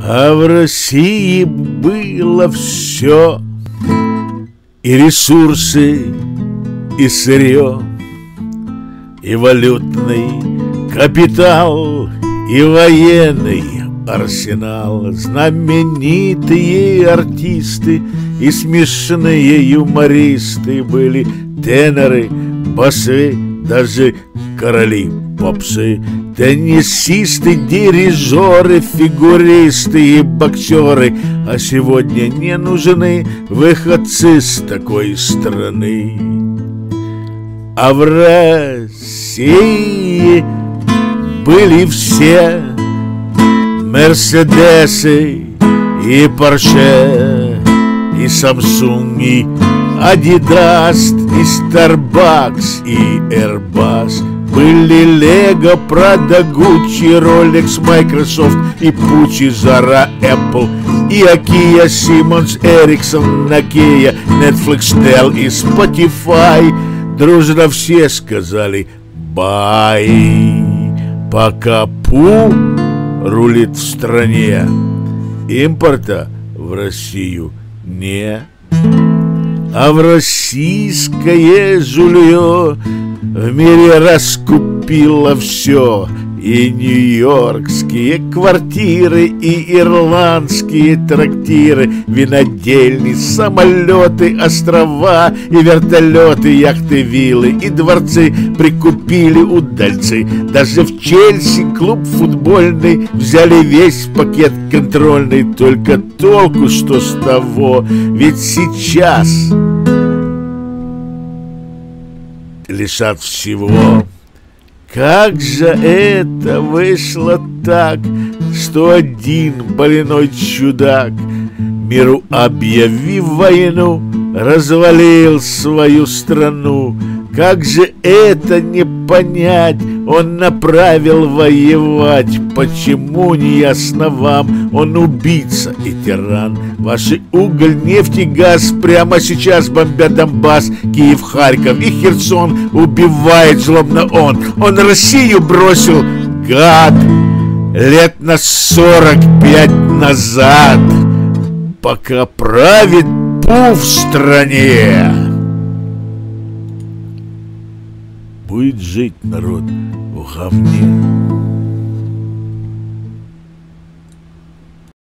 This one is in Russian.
А в России было все: и ресурсы, и сырье, и валютный капитал, и военный арсенал, знаменитые артисты и смешные юмористы были, теноры, басы, даже короли попсы, теннисисты, дирижеры, фигуристы и боксеры. А сегодня не нужны выходцы с такой страны. А в России были все Мерседесы и Порше, и Самсунг, и Адидас, и Старбакс, и Airbus. Были Лего, Прада, Гуччи, Ролекс, Майкрософт, и Пучи, Зара, Apple, и Акия, Симонс, Эриксон, Nokia, Netflix, Dell и Spotify. Дружно все сказали бай, пока Пу рулит в стране. Импорта в Россию не. А в российское жулье в мире раскупило все: и нью-йоркские квартиры, и ирландские трактиры, винодельни, самолеты, острова, и вертолеты, яхты, виллы, и дворцы прикупили удальцы. Даже в Чельси клуб футбольный взяли весь пакет контрольный. Только толку что с того? Ведь сейчас лишат всего. Как же это вышло так, что один больной чудак, миру объявив войну, развалил свою страну? Как же это не понять? Он направил воевать. Почему, не ясно вам? Он убийца и тиран. Ваши уголь, нефть и газ прямо сейчас бомбят Донбасс, Киев, Харьков и Херсон. Убивает злобно он. Он Россию бросил, гад, лет на 45 назад, пока правит Пу в стране. Будет жить народ в говне.